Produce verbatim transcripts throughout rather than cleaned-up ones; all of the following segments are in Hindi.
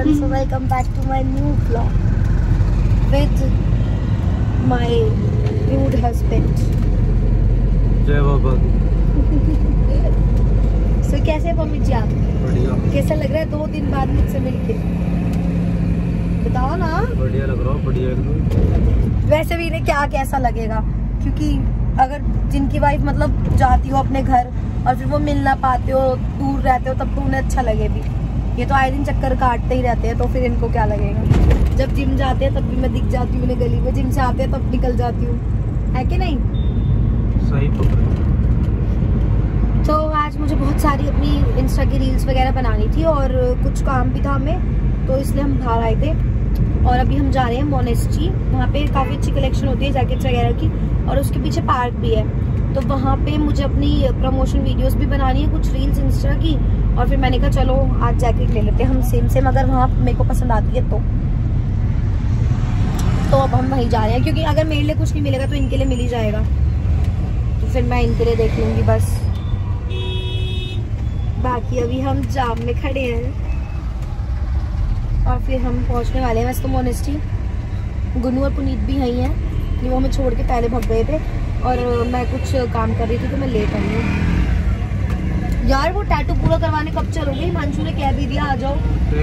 everyone, so welcome back to my new vlog with my rude husband. जय बाबा। So कैसे हैं मम्मी जी आप? बढ़िया। कैसा लग रहा है दो दिन बाद मुझसे मिलके? बताओ ना। बढ़िया लग रहा है, बढ़िया एकदम। वैसे भी इन्हें क्या कैसा लगेगा, क्योंकि अगर जिनकी वाइफ मतलब जाती हो अपने घर और फिर वो मिल ना पाते हो, दूर रहते हो, तब तो उन्हें अच्छा लगे भी। ये तो आए दिन चक्कर काटते ही रहते हैं, तो फिर इनको क्या लगेगा। जब जिम जाते हैं तब भी मैं दिख जाती हूँ उन्हें गली में, जिम से आते हैं तब निकल जाती हूँ, है कि नहीं? सही पकड़ा। तो आज मुझे बहुत सारी अपनी इंस्टा की रील्स वगैरह बनानी थी और कुछ काम भी था हमें, तो इसलिए हम बाहर आए थे। और अभी हम जा रहे हैं मोनेस्ट्री। वहाँ पे काफ़ी अच्छी कलेक्शन होती है जैकेट्स वगैरह की, और उसके पीछे पार्क भी है। तो वहाँ पे मुझे अपनी प्रमोशन वीडियोस भी बनानी है, कुछ रील्स इंस्टा की। और फिर मैंने कहा चलो आज जैकेट ले लेते हैं हम सेम सेम, अगर वहाँ मेरे को पसंद आती है तो तो अब हम वहीं जा रहे हैं, क्योंकि अगर मेरे लिए कुछ नहीं मिलेगा तो इनके लिए मिल ही जाएगा। तो फिर मैं इनके लिए देख लूँगी बस। बाकी अभी हम जाम में खड़े हैं और फिर हम पहुँचने वाले हैं। वैसे तो मोनेस्ट्री गुनू और पुनीत भी यहीं हैं, कि वो हमें छोड़ के पहले भाग गए थे और मैं कुछ काम कर रही थी तो मैं लेट आई हूँ। यार वो टैटू पूरा करवाने कब चलोगे? हिमांशु ने कह भी दिया आ जाओ।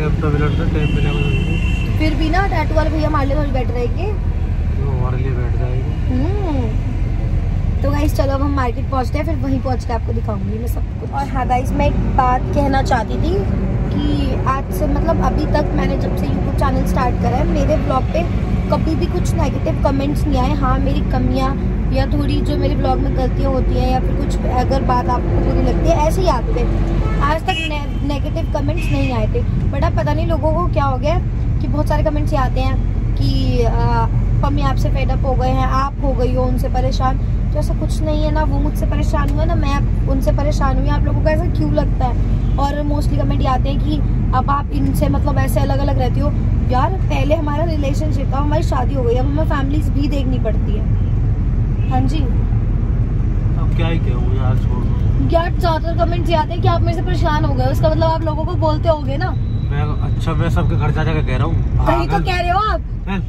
फिर भी ना टैटू वाले भैया हमारे लिए थोड़ी बैठ रहेंगे, हमारे लिए बैठ जाएंगे। तो गाइस चलो अब हम मार्केट पहुंचते हैं, फिर वहीं पहुंच के आपको दिखाऊंगी मैं सब कुछ। और हाँ गाइस, मैं एक बात कहना चाहती थी कि आज से मतलब अभी तक मैंने जब से यूट्यूब चैनल स्टार्ट करा है, मेरे ब्लॉग पे कभी भी कुछ नेगेटिव कमेंट्स नहीं आए। हाँ, मेरी कमियाँ या थोड़ी जो मेरे ब्लॉग में गलतियाँ होती हैं या फिर कुछ अगर बात आपको बुरी लगती है, ऐसे ही आते थे। आज तक ने, नेगेटिव कमेंट्स नहीं आए थे। बट अब पता नहीं लोगों को क्या हो गया कि बहुत सारे कमेंट्स आते हैं कि मम्मी आपसे फेड अप हो गए हैं, आप हो गई हो उनसे परेशान। तो ऐसा कुछ नहीं है ना, वो मुझसे परेशान हुआ ना मैं उनसे परेशान हुई। आप लोगों को ऐसा क्यों लगता है? और मोस्टली कमेंट आते हैं कि अब आप इनसे मतलब ऐसे अलग अलग रहती हो। यार पहले हमारा रिलेशनशिप था, हमारी शादी हो गई, अब हमें फैमिलीज भी देखनी पड़ती है। हाँ जी, अब क्या ही कहूँ यार, छोड़ दो। यार ज्यादातर कमेंट्स ये आते हैं कि आप मेरे से परेशान हो गए, उसका मतलब आप लोगों को बोलते होगे ना। मैं अच्छा मैं सबके घर जा जाकर कह रहा हूँ, कहीं तो कह रहे हो आप।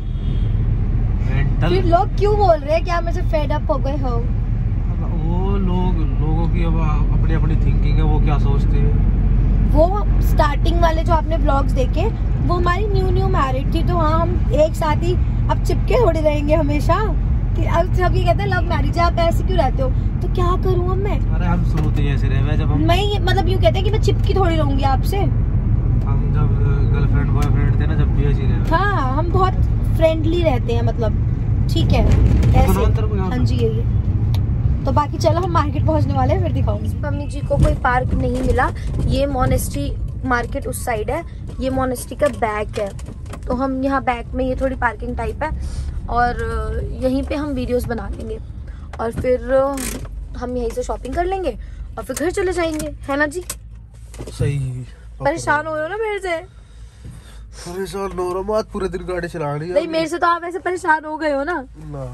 फिर लोग क्यों बोल रहे हैं कि आप मेरे से फेड अप हो गए हो? वो लोग लोगों की अब अपनी अपनी थिंकिंग है, वो क्या सोचते हैं। वो स्टार्टिंग वाले जो आपने व्लॉग्स देखे, वो हमारी न्यू न्यू मैरिड थी, तो हाँ हम एक साथ ही अब चिपके थोड़े रहेंगे हमेशा। कि अब सब ये कहते हैं लव मैरिज है, आप ऐसे क्यों रहते हो? तो क्या करूँ अब मैं? अरे हम शुरू से ऐसे रहे, जब हम मैं मतलब यूँ कहते हैं कि मैं चिपकी थोड़ी रहूंगी आपसे। हम जब गर्लफ्रेंड बॉयफ्रेंड थे ना, जब भी ऐसे रहे। हाँ, हम बहुत फ्रेंडली रहते हैं, मतलब ठीक है ऐसे। हाँ जी, यही। तो बाकी चलो हम मार्केट पहुंचने वाले हैं, फिर दिखाऊंगी। मम्मी जी को कोई पार्क नहीं मिला। ये मोनेस्ट्री मार्केट उस साइड है, ये मोनेस्ट्री का बैक है। तो हम यहाँ बैक में, ये थोड़ी पार्किंग टाइप है और यहीं पे हम वीडियोस बना लेंगे और फिर हम यहीं से शॉपिंग कर लेंगे और फिर घर चले जाएंगे, है ना जी? सही। परेशान हो रहे हो ना मेरे से? परेशान हो रहा हूँ, पूरे दिन गाड़ी चला रही है। नहीं, मेरे से तो आप ऐसे परेशान हो गए हो ना। ना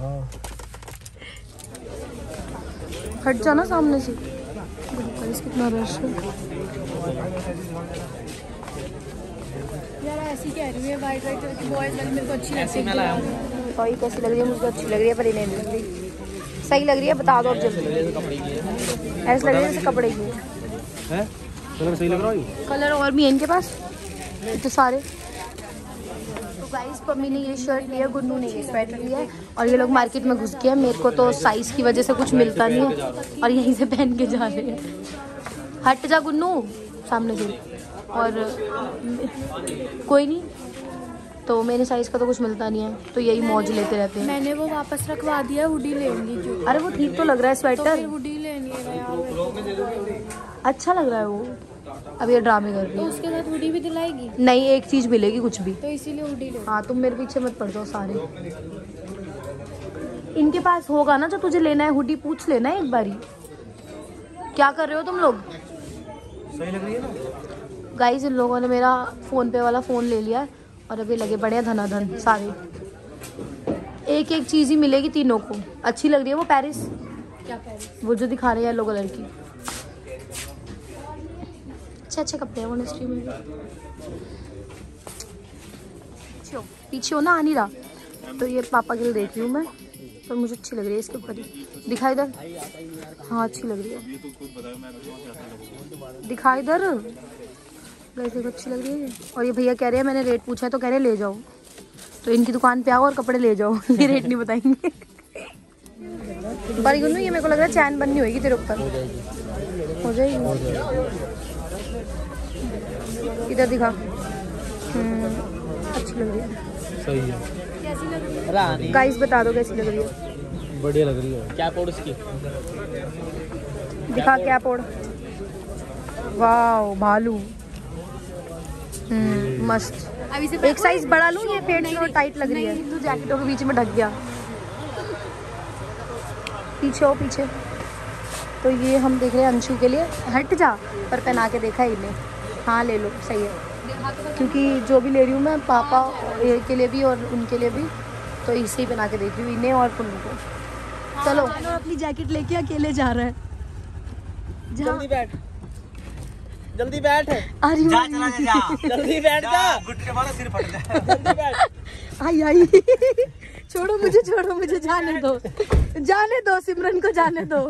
हट जाना सामने से। कितना रश है यार। ऐसी कह रही है वाइट वाइट बॉयज वाली मेरे को अच्छी लगती है। कोई कैसी लग रही है? मुझे अच्छी लग रही है, पर इन्हें नहीं लग रही। सही लग रही है? बता दो अब जल्दी। ऐसे लग रही है जैसे कपड़े की है। कलर सही लग रहा है? कलर और भी है इनके पास इतने सारे। तो गाइस, मम्मी ने ये शर्ट लिया, गुन्नू ने ये स्वेटर लिया है और ये लोग मार्केट में घुस गए हैं। मेरे को तो साइज की वजह से कुछ मिलता नहीं है और यहीं से पहन के जा रहे हैं। हट जा गुन्नू सामने से। और कोई नहीं, तो मेरे साइज का तो कुछ मिलता नहीं है, तो यही मौज लेते रहते हैं। मैंने वो वापस रखवा दिया, हुडी लेंगी क्यों? अरे वो ठीक तो लग रहा है स्वेटर। तो हुडी लेनी है यार, अच्छा लग रहा है वो। अब ये ड्रामे कर रही है। तो उसके साथ हुडी भी दिलाएगी? नहीं, एक चीज मिलेगी कुछ भी, तो इसीलिए हुडी ले। हाँ, तुम मेरे पीछे मत पड़ जाओ सारे। इनके पास होगा ना जो तुझे लेना है हुडी, पूछ लेना है एक बारी। क्या कर रहे हो तुम लोग? सही लग रही है ना गाइस? इन लोगों ने मेरा फोन पे वाला फोन ले लिया और अभी लगे पड़े हैं धनाधन सारे। एक एक चीज ही मिलेगी तीनों को। अच्छी लग रही है वो पेरिस। क्या पेरिस? वो जो दिखा रहे हैं येलो कलर की। अच्छे अच्छे कपड़े हैं मोनेस्ट्री में भी। पीछे हो, पीछे हो ना, आ नहीं रहा। तो ये पापा के लिए देख रही हूँ मैं, पर मुझे अच्छी लग रही है इसके ऊपर ही। दिखा इधर, हाँ अच्छी लग रही है, दिखा इधर, देखो अच्छी लग रही है। और ये भैया कह रहे हैं, मैंने रेट पूछा है तो कह रहे ले जाओ, तो इनकी दुकान पे आओ और कपड़े ले जाओ, ये रेट नहीं बताएंगे। पर गुन्नू ये मेरे को लग रहा है चैन बननी होगी तेरे ऊपर, हो जाएगी। इधर दिखा, अच्छी लग रही है, सही है। कैसी लग रही है? गाइस बता दो कैसी लग रही है। बढ़िया लग रही है। क्या कोड इसकी? दिखा क्या पोड़, वाओ भालू, हम्म मस्त। अभी से एक साइज बड़ा लूं, ये पेट थोड़ा टाइट लग रही है तो जैकेटों के बीच में ढक गया। पीछे हो पीछे। तो ये हम देख रहे हैं अंशु के लिए, हट जा, पर पहना के देखा है इन्हें, हाँ ले लो सही है, क्योंकि जो भी ले रही हूँ मैं पापा के लिए भी और उनके लिए भी, तो इसे ही पहना के देख रही हूँ इन्हें और पुन्नू को। चलो अपनी जैकेट लेके अकेले जा रहा है, जल्दी बैठ, जल्दी बैठ, अरे जा चला जा, जल्दी बैठ जा, गुटके वाला सिर फट जाए, जल्दी बैठ। आई आई छोड़ो मुझे, छोड़ो मुझे, जाने दो, जाने दो, सिमरन को जाने दो।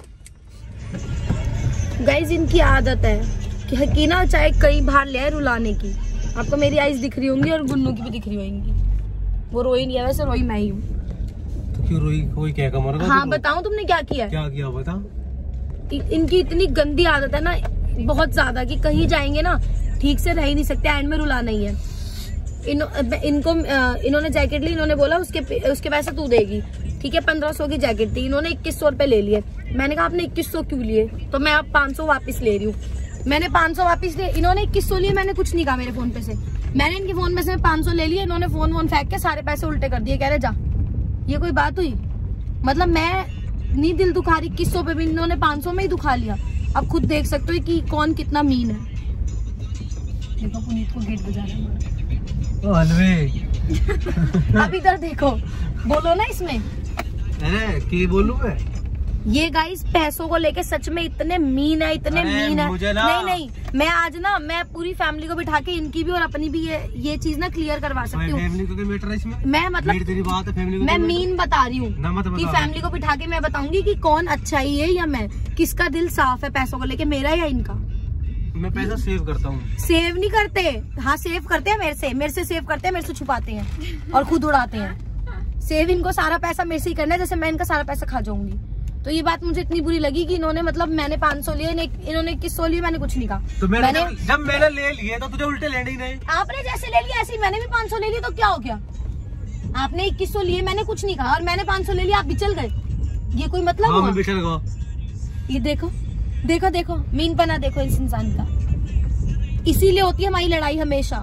गाइस इनकी आदत है कि, कि ना चाहे कई बार ले आए रुलाने की। आपको मेरी आइज दिख रही होंगी और गुन्नू की भी दिख रही होंगी, वो रोई नहीं है, वैसे रोई मैं ही हूँ। तो क्यों रोई? कोई क्या कमर? हाँ बताऊँ तुमने क्या किया? क्या किया बता। इनकी इतनी गंदी आदत है ना, बहुत ज्यादा, कि कहीं जाएंगे ना ठीक से रह ही नहीं सकते, एंड में रुलाना ही है। इन, इनको इन्होंने जैकेट ली, इन्होंने बोला उसके उसके पैसे तू देगी, ठीक है, पंद्रह सौ की जैकेट थी, इन्होंने इक्कीस सौ रुपए ले लिए। मैंने कहा आपने इक्कीस सौ क्यों लिए? तो मैं अब पाँच सौ वापस ले रही हूँ। मैंने पाँच सौ वापस लिए, इन्होंने इक्कीस सौ लिए, मैंने कुछ नहीं कहा मेरे फोन पे से, मैंने इनके फोन पे से पाँच सौ ले लिए, इन्होंने फोन वोन फेंक के सारे पैसे उल्टे कर दिए, कह रहे जा। ये कोई बात हुई? मतलब मैं नहीं दिल दुखा रही, इक्कीस सौ पे भी इन्होंने पाँच सौ में ही दुखा लिया। अब खुद देख सकते हो कि कौन कितना मीन है। देखो पुनीत को गेट बजा रहा है। अब इधर देखो, बोलो ना इसमें। अरे क्या बोलूं मैं? ये गाइस पैसों को लेके सच में इतने मीन है, इतने मीन है। नहीं नहीं, मैं आज ना मैं पूरी फैमिली को बिठा के इनकी भी और अपनी भी ये ये चीज ना क्लियर करवा सकती हूँ। मैं मतलब तेरी बात है, फैमिली को मैं मीन बता रही हूँ कि फैमिली को बिठा के मैं बताऊंगी कि कौन अच्छा ही है या मैं, किसका दिल साफ है पैसों को लेके, मेरा या इनका। मैं पैसा सेव करता हूँ। सेव नहीं करते, हाँ सेव करते हैं मेरे से, मेरे से सेव करते हैं, मेरे से छुपाते हैं और खुद उड़ाते हैं। सेव इनको सारा पैसा मेरे से ही करना है, जैसे मैं इनका सारा पैसा खा जाऊंगी। तो ये बात मुझे इतनी बुरी लगी कि इन्होंने मतलब मैंने पाँच सौ लिए, इन्होंने इक्कीस सौ लिए, मैंने कुछ नहीं कहा। तो मैंने, मैंने जब, जब मैंने ले लिए तो तुझे उल्टे लेने ही नहीं। आपने जैसे ले लिया ऐसे ही मैंने भी पाँच सौ ले लिया, तो क्या हो गया? आपने इक्कीस सौ लिए, मैंने कुछ नहीं कहा, और मैंने पाँच सौ ले लिया, आप बिचल गए, ये कोई मतलब हुआ? मैं बिचल गया। ये देखो देखो देखो मीन बना, देखो इस इंसान का। इसीलिए होती है हमारी लड़ाई हमेशा।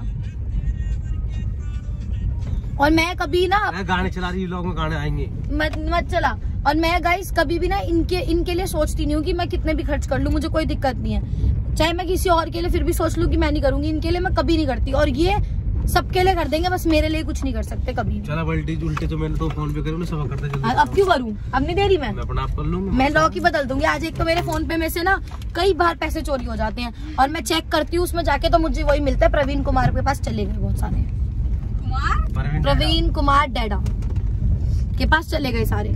और मैं कभी ना गाने चला रही, लोगों गाने आएंगे, मत मत चला। और मैं गाइस कभी भी ना इनके इनके लिए सोचती नहीं हूँ कि मैं कितने भी खर्च कर लूँ, मुझे कोई दिक्कत नहीं है। चाहे मैं किसी और के लिए फिर भी सोच लूँ कि मैं नहीं करूंगी, इनके लिए मैं कभी नहीं करती। और ये सबके लिए कर देंगे, बस मेरे लिए कुछ नहीं कर सकते कभी। चला उल्टी उल्टे तो मैंने तो फोन पे करूँ, सब करते जल्दी। अब क्यों करूँ? अब नहीं दे रही मैं, मैं अपना आप कर लूंगा। मैं लॉक ही बदल दूंगी आज। एक तो मेरे फोन पे में से ना कई बार पैसे चोरी हो जाते हैं, और मैं चेक करती हूँ उसमें जाके, तो मुझे वही मिलता है, प्रवीण कुमार के पास चले गए बहुत सारे। प्रवीण कुमार डेडा के पास चले गए सारे।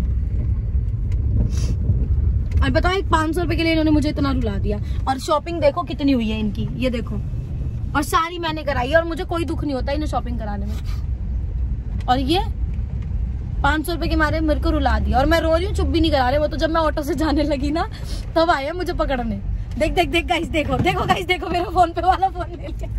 और बताओ एक पाँच सौ रुपए के लिए इन्होंने मुझे इतना रुला दिया। और शॉपिंग देखो कितनी हुई है इनकी, ये देखो, और सारी मैंने कराई है, और मुझे कोई दुख नहीं होता इन्हें शॉपिंग कराने में। और ये पाँच सौ रुपए के मारे मेरे को रुला दिया, और मैं रो रही हूँ, चुप भी नहीं करा रहे। वो तो जब मैं ऑटो से जाने लगी ना तब आए मुझे पकड़ने। देख देख देख गाइस, देखो देखो गाइस, देखो मेरा फोन पे वाला फोन ले लिया।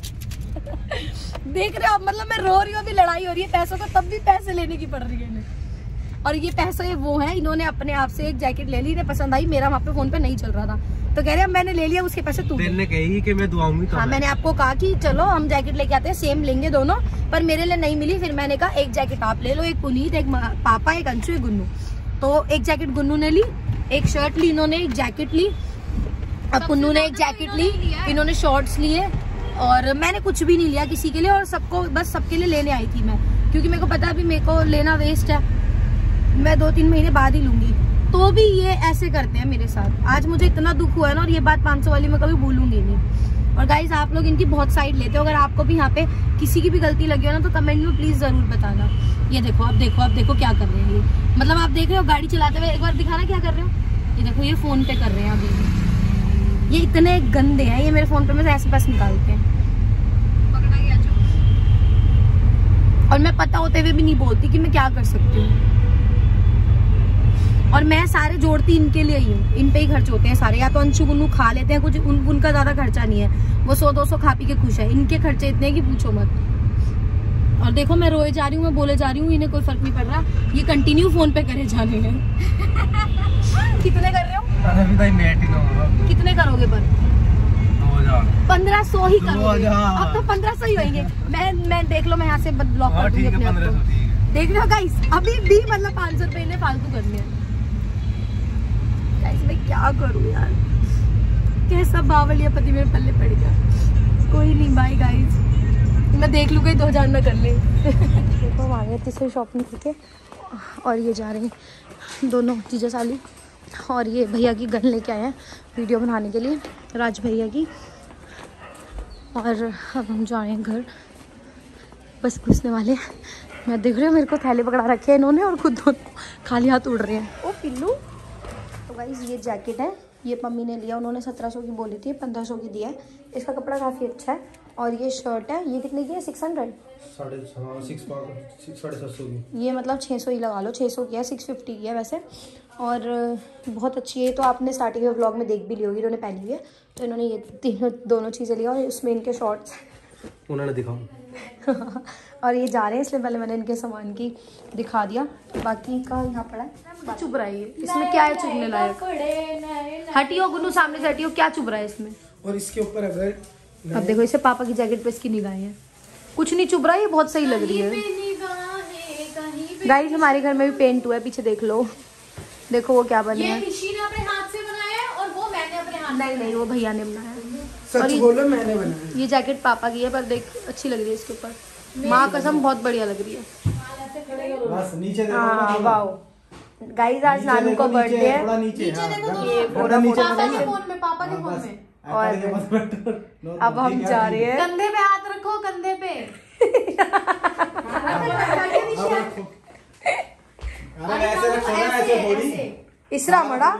देख रहे हो आप, मतलब मैं रो रही हूँ, अभी लड़ाई हो रही है पैसों को, तब भी पैसे लेने की पड़ रही है इन्हें। और ये पैसे वो है, इन्होंने अपने आप से एक जैकेट ले ली, इन्हें पसंद आई, मेरा वहाँ पे फोन पे नहीं चल रहा था, तो कह रहे हैं मैंने ले लिया, उसके पैसे तू ने कही कि मैं दुआऊंगी। हाँ मैंने आपको कहा कि चलो हम जैकेट लेके आते हैं, सेम लेंगे दोनों, पर मेरे लिए नहीं मिली। फिर मैंने कहा एक जैकेट आप ले लो, एक पुनीत, एक पापा, एक अंशु, एक गुन्नू। तो एक जैकेट गुन्नू ने ली, एक शर्ट ली इन्होंने, एक जैकेट ली, अब पुन्नू ने एक जैकेट ली, इन्होंने शॉर्ट्स लिए, और मैंने कुछ भी नहीं लिया किसी के लिए। और सबको बस सबके लिए लेने आई थी मैं, क्योंकि मेरे को पता है अभी मेरे को लेना वेस्ट है, मैं दो तीन महीने बाद ही लूंगी। तो भी ये ऐसे करते हैं मेरे साथ। आज मुझे इतना दुख हुआ है ना, और ये बात पाँच सौ वाली मैं कभी भूलूंगी नहीं। और गाइज आप लोग इनकी बहुत साइड लेते हो, अगर आपको भी यहाँ पे किसी की भी गलती लगी हो ना तो कमेंट में प्लीज जरूर बताना। ये देखो अब देखो अब देखो क्या कर रहे हैं ये, मतलब आप देख रहे हो गाड़ी चलाते हुए, एक बार दिखाना क्या कर रहे हो। ये देखो ये फोन पे कर रहे हैं अभी, ये इतने गंदे हैं, ये मेरे फोन पे में से ऐसे पैसे निकालते हैं। और मैं पता होते हुए भी नहीं बोलती कि मैं क्या कर सकती हूँ, और मैं सारे जोड़ती इनके लिए ही हूँ, इन पे ही खर्च होते हैं सारे। या तो अंशु गुन्नू खा लेते हैं कुछ, उन, उनका ज्यादा खर्चा नहीं है, वो सौ दो सौ खा पी के खुश है। इनके खर्चे इतने हैं कि पूछो मत। और देखो मैं रोए जा रही हूँ, मैं बोले जा रही हूँ, इन्हें कोई फर्क नहीं पड़ रहा, ये कंटिन्यू फोन पे करे जा रहे हैं। कितने कर रहे हो? कितने करोगे पर? पंद्रह सौ ही करोगे? अब तो पंद्रह सौ ही होंगे। मैं मैं देख लो, मैं यहाँ से ब्लॉक कर दूंगी अपने आप को। देख लो गाइस, अभी भी मतलब पाँच सौ रुपए इन्हें फालतू करने हैं। गाइस मैं क्या करूँ यार, कैसा बावलिया पति मेरे पल्ले पड़ गया। कोई नहीं बाय गाइस, मैं देख लूँ कहीं दो हजार ना कर ले। देखो हम आ गए तीसरी शॉपिंग करके, और ये जा रहे हैं दोनों जीजा साली, और ये भैया की गन लेके आए हैं वीडियो बनाने के लिए, राज भैया की। और अब हम जा रहे हैं घर, बस घुसने वाले हैं। मैं देख रही हूँ मेरे को थैले पकड़ा रखे हैं इन्होंने, और खुद दोनों खाली हाथ उड़ रहे हैं। ओ पिल्लू। तो गाइस ये जैकेट है, ये मम्मी ने लिया, उन्होंने सत्रह सौ की बोली थी, पंद्रह सौ की दिया है। इसका कपड़ा काफ़ी अच्छा है। और ये शर्ट है, ये कितने की है? सिक्स हंड्रेड साढ़े साढ़े सात सौ की। ये मतलब छः सौ ही लगा लो, छः सौ की है, सिक्स फिफ्टी की है वैसे। और बहुत अच्छी है, तो आपने स्टार्टिंग में व्लॉग में देख भी ली होगी, इन्होंने पहनी हुई है। तो इन्होंने ये तीनों दोनों चीज़ें लिया, और उसमें इनके शॉर्ट्स उन्होंने दिखाओ। और ये जा रहे हैं, इसलिए पहले मैंने इनके सामान की दिखा दिया। बाकी का यहाँ पड़ा है, चुभ रहा है। इसमें क्या है चुभने लायक? हटियो गुन्नू, सामने से हटियो, क्या चुभ रहा है इसमें? और इसके ऊपर अगर अब देखो इसे पापा की जैकेट पे इसकी निगाहें हैं, कुछ नहीं चुभ रहा है, ये बहुत सही लग रही है। गाइस हमारे घर में भी पेंट हुआ है, पीछे देख लो, देखो वो क्या बने हैं। ऋषि ने अपने हाथ से बनाया है और वो मैंने अपने हाथ। नहीं नहीं, वो भैया ने बनाया है। सच बोलो, मैंने बनाया। ये जैकेट पापा की है, पर देख अच्छी लग रही है इसके ऊपर, माँ कसम बहुत बढ़िया लग रही है। बस नीचे देखो। हाँ वाओ गाइस, आज नानू का बर्थडे है। थोड़ा नीचे, नीचे देखो तो, ये पूरा फोटो पापा के फोन में, पापा के फोन में। और अब हम जा रहे हैं, कंधे पे हाथ रखो, कंधे पे। इसरा मड़ा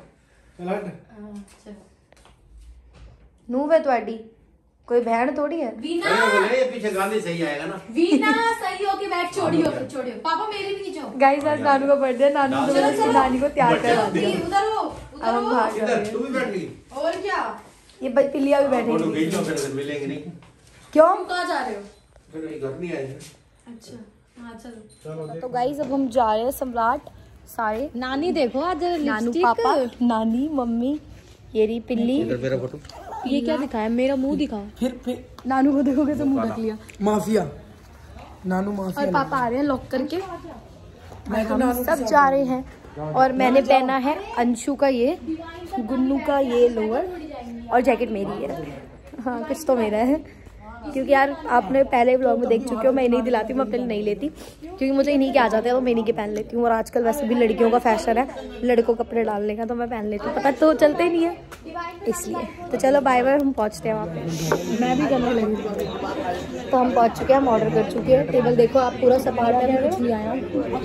नू वे ਤੁਹਾਡੀ कोई बहन थोड़ी है। वीना ये पीछे गाने सही आएगा ना। वीना सही हो के बैठ, छोड़ियो छोड़ियो। पापा मेरे भी नीचे हो। गाइस आज नानू का बर्थडे है, नानू ने मेरी नानी को तैयार करवा दिया। उधर हो, उधर हम हो। भाग रहे हैं। तू भी बैठ गई। और क्या? ये पिल्लिया भी बैठे फोटो खींच लो, फिर मिलेंगे नहीं। क्यों? तुम कहाँ जा रहे हो? फिर ये घर नहीं आए। अच्छा हाँ चलो। चलो तो गाइस अब हम जा रहे हैं सम्राट सारे। नानी देखो आज नानू पापा, नानी, मम्मी, ये रही पिल्ली। मेरा फोटो ये क्या दिखाया? मेरा मुंह दिखाओ। फिर फिर नानू को देखोगे तो मुंह ढक लिया। माफिया, नानू माफिया। और पापा आ रहे हैं लॉक करके, हम सब जा रहे हैं। और मैंने पहना है अंशु का ये, गुन्नू का ये लोअर, और जैकेट मेरी है। हाँ कुछ तो मेरा है, क्योंकि यार आपने पहले व्लॉग में देख चुके हो, मैं इन्हीं दिलाती हूँ, मैं अपने लिए नहीं लेती, क्योंकि मुझे इन्हीं के आ जाते हैं तो मैं इन्हीं के पहन लेती हूँ। और आजकल वैसे भी लड़कियों का फैशन है लड़कों कपड़े डालने का, तो मैं पहन लेती हूँ, पता तो चलते ही नहीं है इसलिए। तो चलो बाय बाय, हम पहुँचते हैं वहाँ पे। मैं भी करने लगी। तो हम पहुँच चुके हैं, हम ऑर्डर कर चुके हैं। टेबल देखो आप, पूरा सपाट है, कुछ नहीं आया।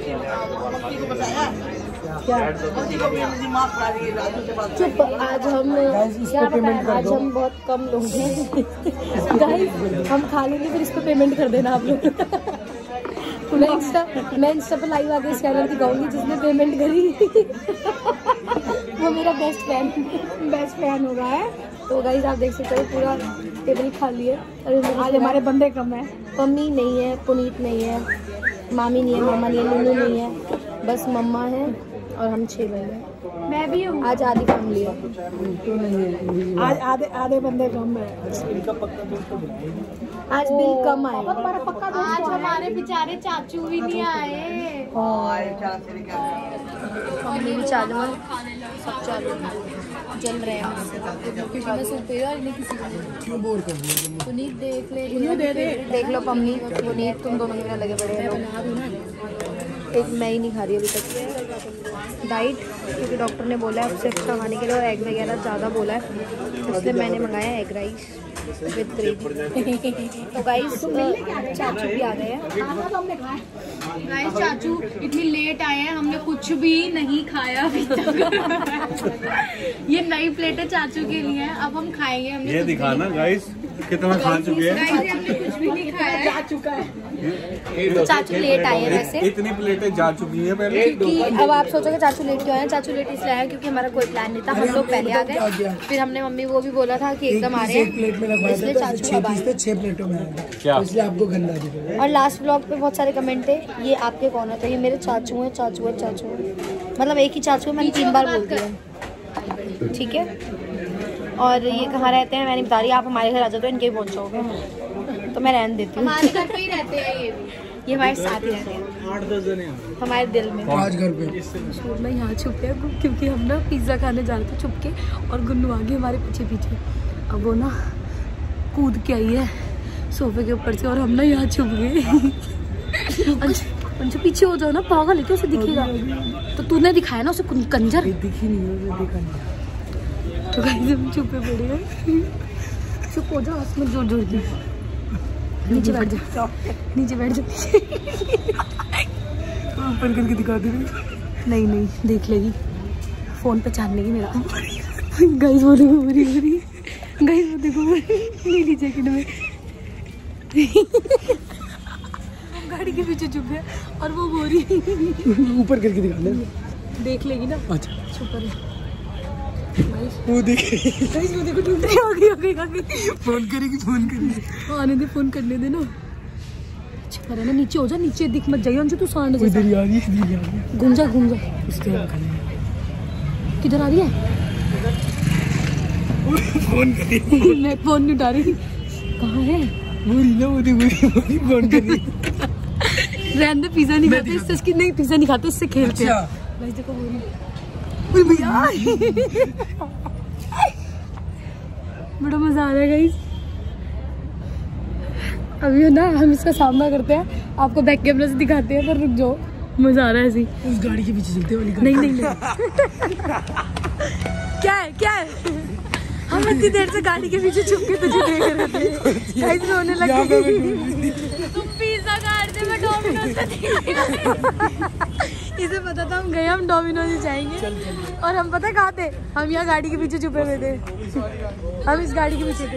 क्या चुप, आज हम क्या बताएं, आज हम बहुत कम लोग हैं। गाइस हम खा लेंगे, फिर इस पर पेमेंट कर देना आप लोग। मैं इंस्टा मैं इंस्टा पर लाइव आके स्कैनर दिखाऊंगी, जिसने पेमेंट करी वो मेरा बेस्ट फैन बेस्ट फैन हो रहा है। तो गाइस आप देख सकते हो पूरा टेबल खाली है। आज हमारे बंदे कम है, मम्मी नहीं है, पुनीत नहीं है, मामी नहीं है, मामा नहीं है, नूनू नहीं है, बस मम्मा है और हम छह बंदे। मैं भी हूँ, आज आधी फैमिली है, आज आधे आधे बंदे कम है। आज बिल कम आए। आज हमारे बेचारे चाचू भी नहीं आए। मम्मी भी चालू है, सब चालू है। जल रहे हैं क्योंकि मैं सो पे और इन्हें किसी को क्यों बोर कर दिया? पुनीत देख ले दे दे देख लो पम्मी पुनीत तुम दोनों मेरा लगे पड़े हैं। एक मैं ही नहीं खा रही अभी तक डाइट, क्योंकि डॉक्टर ने बोला है उससे एक्स्ट्रा खाने के लिए और एग वगैरह ज़्यादा बोला है, इसलिए मैंने मंगाया एग राइस विद ग्रेवी। तो गाइस चाचू भी आ गए हैं। गाइस चाचू इतनी लेट आए हैं, हमने कुछ भी नहीं खाया अभी तक। ये नई प्लेट है चाचू के लिए, अब हम खाएंगे। हमने ये दिखाना गाइस कितना खा चुके हैं। हमने कुछ भी नहीं खाया, जा चुका है। तो चाचू लेट आए हैं वैसे, इतनी प्लेटें जा चुकी हैं पहले। क्योंकि अब आप सोचोगे चाचू लेट क्यों आए? चाचू लेट इसलिए आए क्योंकि हमारा कोई प्लान नहीं था, हम लोग पहले आ गए। फिर हमने मम्मी वो भी बोला था कि एकदम आ रहे हैं, प्लेट में लगवाया इसलिए था, चाचू छह अब आए। पीस थे, छह प्लेटों में आया। क्या? इसलिए आपको गंदा दिख रहा है। और लास्ट ब्लॉग पे बहुत सारे कमेंट थे, ये आपके कौन है? तो ये मेरे चाचू हैं, चाचू है चाचू है, मतलब एक ही चाचू है, मैंने तीन बार बोल दिया। ठीक है, और ये कहाँ रहते हैं मैंने बता रही, आप हमारे घर आ जाओ तो इनके ही पहुँचोगे, तो मैं रहने देती हूँ। हमारे घर पे ही रहते हैं ये भी। ये हमारे साथ ही रहते हैं, आठ दस जने हमारे दिल में। आज घर पे मैं यहाँ छुप गया क्योंकि हम ना पिज़्ज़ा खाने जा रहे थे छुप के, और गुन्नू आ गई हमारे पीछे पीछे। अब वो ना कूद के आई है सोफे के ऊपर से, और हम ना यहाँ छुप गए। अंशु पीछे हो जाओ ना, पागल है क्या? उसे दिखेगा तो तूने दिखाया ना उसे कंजर। दिखी नहीं है, देखा नहीं। तो गाइस हम छुपे पड़े हैं। चुप हो जाओ, हाथ में जोर जोर की। नीचे बैठ जा, नीचे बैठ जा। ऊपर करके दिखा दे। नहीं नहीं देख लेगी, फोन पे छान लेगी मेरा। गाइस वो देखो मेरी मेरी गाइस वो देखो नीली जैकेट में। गाड़ी के पीछे चुप है और वो बोरी ऊपर करके दिखा दे। देख लेगी ना। अच्छा छुप रही वो देखे। गाइस वो देखो ढूंढ रही, आ गई आ गई आ गई। फोन करेगी, फोन करेगी। आने दे, फोन करने दे ना। छुप रहा ना, नीचे हो जा, नीचे दिख मत जाइए अंशु, तू सांड जैसा। इधर ही आ रही है, इधर ही आ रही है। घूम जा घूम जा। उसके बाद खाली किधर आ रही है? फोन करेगी। मैं फोन नहीं उठा रही। कहाँ है? बोली ना, वो देखो फोन करेगी। रहने दे, पिज़्ज़ा नहीं खाते इससे, इसकी नहीं पिज़्ज़ा नहीं खाते इससे, खेलते हैं। अच्छा गाइस देखो बोरी। ओए भैया बड़ा मजा आ रहा है गाइस। अभी ना हम इसका सामना करते हैं, आपको बैक कैमरा से दिखाते हैं, पर रुक जाओ, मजा आ रहा है ऐसे ही। उस गाड़ी के पीछे चलते वाली गाड़ी। नहीं नहीं नहीं। क्या है क्या है? हम इतनी देर से गाड़ी के पीछे छुप के तुझे देख रहे थे, गाइस रोने लग गई। तुम पिज्जा खा रहे थे, मैं डोमिनोज का देख रही थी। इसे पता था हम गए, हम डोमिनोज ही जाएंगे। और हम पता कहाँ थे? हम यहाँ गाड़ी के पीछे छुपे हुए थे। हम इस गाड़ी के पीछे थे।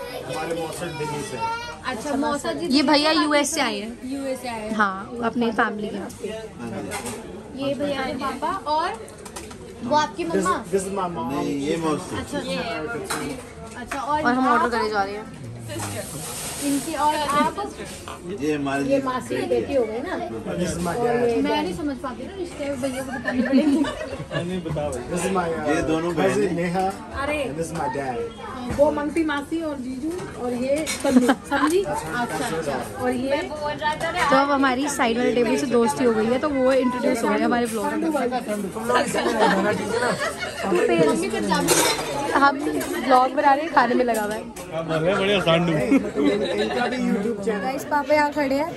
अच्छा मौसा जी ये भैया यूएस से आए हैं। यूएस से आए हैं। हाँ, अपनी फैमिली के। ये भैया है पापा, और वो आपकी मम्मा। नहीं ये मौसी। अच्छा अच्छा, और और हम आप? ऑर्डर करने जा रहे हैं। इनकी और आप? ये हमारे ये मासी की बेटी हो गई ना। और ये मैं नहीं समझ पाती ना, रिश्ते भैया को बताने पड़ेंगे। ये दोनों बहनें। अरे वो मंगती मासी और जीजू, और ये तन्नू, समझी? अच्छा अच्छा। और ये तो अब हमारी साइड वाले टेबल से दोस्ती हो गई है, तो वो इंट्रोड्यूस हो गए हमारे ब्लॉग में। मम्मी का चाबी। हम ब्लॉग बना रहे हैं, खाने में लगा हुआ है। बढ़िया सांडू। गाइस पापा यहाँ खड़े हैं।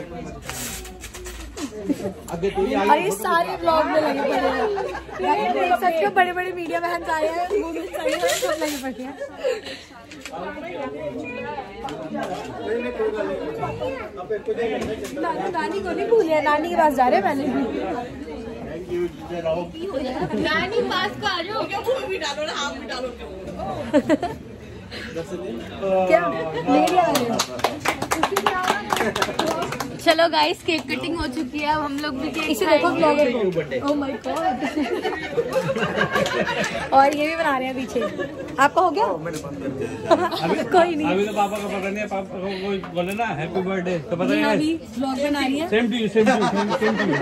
अरे सारे ब्लॉग में लगे पड़े हैं, देख सकते हो, बड़े बड़े मीडिया मैन आए हैं, वो भी सही है, सब लगे पड़े हैं। नानी नानी को नहीं भूले, नानी के पास जा रहे हैं पहले। नानी पास का आ जाओ। क्या मेरे आ रहे हैं? चलो गाइस, केक कटिंग हो चुकी है, अब हम लोग भी केक इसे देखो ब्लॉगर को। Oh my god. और ये भी बना रहे हैं पीछे। आपका हो गया? कोई नहीं। अभी तो पापा का पता नहीं है, पापा को कोई बोले ना हैप्पी बर्थडे तो पता मैं है। अभी ब्लॉग बना रही है। Same to you, same to you, same to you.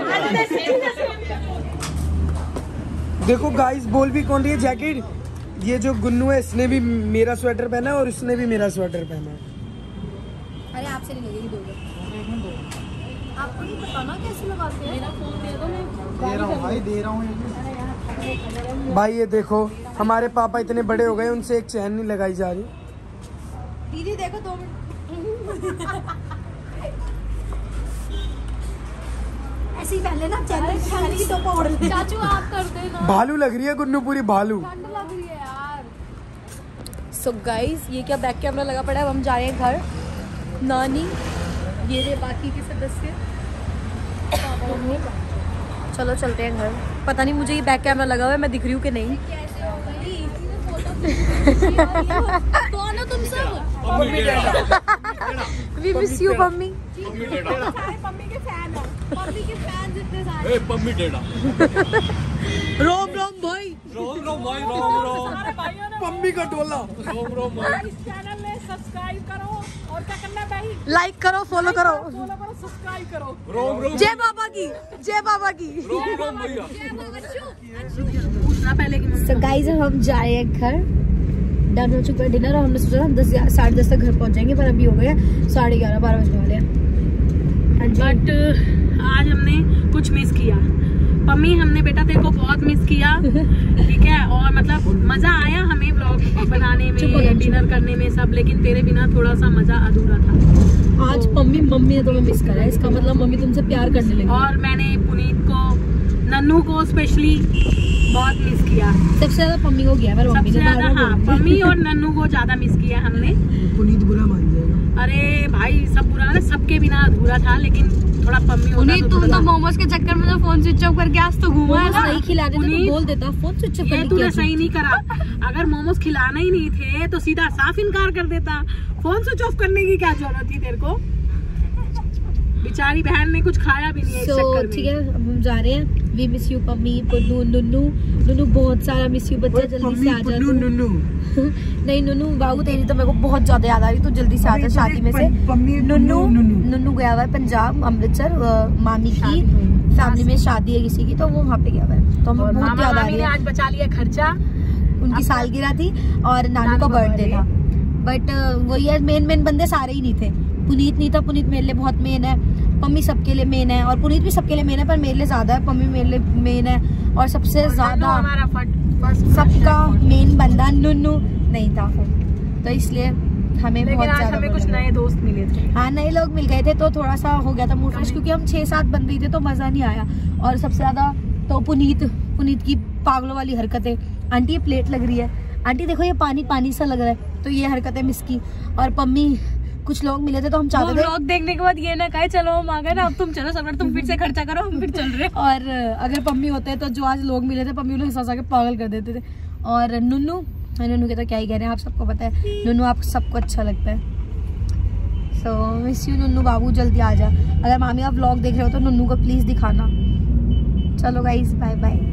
देखो गाइस, बोल भी कौन रही है जैकेट? ये जो गुन्नू है, इसने भी मेरा स्वेटर पहना है और इसने भी मेरा स्वेटर पहना है। अरे आपसे नहीं लगेगी, दो आपको नहीं पता ना कैसे लगाते हैं। मेरा फोन दे दो, मैं दे रहा हूँ भाई, दे रहा हूँ भाई। ये देखो हमारे पापा इतने बड़े हो गए, उनसे एक चैन नहीं लगाई जा रही। दीदी देखो दो मिनट ऐसे ही पहले ना चैनल चैनल की टोपा उड़ रही है। चाचू आप कर देना, भालू लग रही है गुन्नू, पूरी भालू। ठंड लग रही है यार। सो गाइस ये क्या बैक कैमरा लगा पड़ा है, अब हम जा रहे हैं घर। नानी ये रे बाकी के सदस्य, चलो चलते हैं घर। पता नहीं मुझे ये बैक कैमरा लगा हुआ है, मैं दिख रही हूँ कि नहीं। कैसे हो गई कौन हो तुम सब? We miss you mummy. Mummy के फैन है, मम्मी के फैन जितने सारे। पम्मी टेढ़ा। रोम रोम भाई, रोम रोम भाई, रोम रोम। मम्मी का टोला। रोम रोम भाई। इस चैनल में सब्सक्राइब करो और क्या करना है भाई? लाइक करो, फॉलो करो। फॉलो करो, सब्सक्राइब करो। रोम रोम। जय बाबा की, जय बाबा की। रोम रोम भैया। पूछना पहले कि सो गाइस हम जा रहे हैं घर। डन हो चुका है डिनर और हमने सोचा हम दस साढ़े दस तक घर पहुंच जाएंगे, पर अभी हो गया साढ़े ग्यारह बारह बजने वाले हैं। बट आज हमने कुछ मिस किया। पम्मी हमने बेटा तेरे को बहुत मिस किया, ठीक है, और मतलब मजा आया हमें व्लॉग बनाने में, डिनर करने में सब, लेकिन तेरे बिना थोड़ा सा मजा अधूरा था। आज मम्मी मम्मी ने तुम्हें मिस करा है, इसका मतलब मम्मी तुमसे प्यार करने लगी। और मैंने पुनीत को, नन्नू को स्पेशली बहुत मिस किया। सबसे ज्यादा मम्मी को किया, पर मम्मी सबसे ने ज्यादा हाँ पम्मी और नन्नू को ज्यादा मिस किया हमने। पुनीत बुरा मान जाएगा। अरे भाई सब बुरा ना, सबके बिना अधूरा था, लेकिन थोड़ा पम्मी होता नहीं, तो तुम थोड़ा- तो मोमोज के चक्कर में तो फोन स्विच ऑफ करके आज तो घूमा है ना। नहीं खिला देते तो पुनीत, बोल देता फोन स्विच ऑफ ये करने तूने की सही नहीं करा। अगर मोमोज खिलाना ही नहीं थे तो सीधा साफ इनकार कर देता। फोन स्विच ऑफ करने की क्या जरूरत थी तेरे को? बेचारी बहन ने कुछ खाया भी नहीं है इस सो चक्कर में। ठीक है, अब हम जा रहे हैं। We miss you Pammi, Punnu, Nunnu. Nunnu बहुत सारा मिस यू, बच्चा जल्दी से आ जा। पुन्नू नुन्नू। नहीं नुन्नू बाबू, तेरी तो मेरे को बहुत ज्यादा याद आ रही, तो जल्दी से आ जा शादी में से। नुन्नू नुन्नू गया हुआ है पंजाब, अमृतसर, मामी की फैमिली में शादी है किसी की, तो वो वहाँ पे गया हुआ है, तो हमें और बहुत मामा याद आ मामी रही ने है। आज बचा लिया खर्चा। उनकी सालगिरह थी और नानू का बर्थडे था, बट वही है, मेन मेन बंदे सारे ही नहीं थे। पुनीत नहीं था, पुनीत मेरे लिए बहुत मेन है, पम्मी सबके लिए मेन है, और पुनीत भी सबके लिए मेन है, पर मेरे लिए ज्यादा है, पम्मी मेरे लिए मेन है, और सबसे ज्यादा हमारा फर्स्ट सबका मेन बंदा नुन्नू नहीं था, तो इसलिए हमें लेकिन बहुत आज ज्यादा हमें कुछ बुरा लगा। नए दोस्त मिले थे। हाँ नए लोग मिल गए थे, तो थोड़ा सा हो गया था मूड फ्रेश, क्योंकि हम छह सात बन गए थे तो मजा नहीं आया। और सबसे ज्यादा तो पुनीत पुनीत की पागलों वाली हरकतें। आंटी ये प्लेट लग रही है, आंटी देखो ये पानी पानी सा लग रहा है, तो ये हरकतें मिस की। और पम्मी, कुछ लोग मिले थे तो हम चाहते थे, व्लॉग देखने के बाद ये ना कहे चलो हम आ गए ना, अब तुम चलो सब, तुम फिर से खर्चा करो, हम फिर चल रहे हैं। और अगर पम्मी होते तो जो आज लोग मिले थे पम्मी लोग हंसा के पागल कर देते थे। और नुन्नू नुन्नू के तो क्या ही कह रहे हैं, आप सबको पता है नुन्नू आप सबको अच्छा लगता है। सो मिस यू नुन्नू बाबू, जल्दी आ जा। अगर मामी आप व्लॉग देख रहे हो तो नुन्नू को प्लीज दिखाना। चलो गाइस बाय बाय।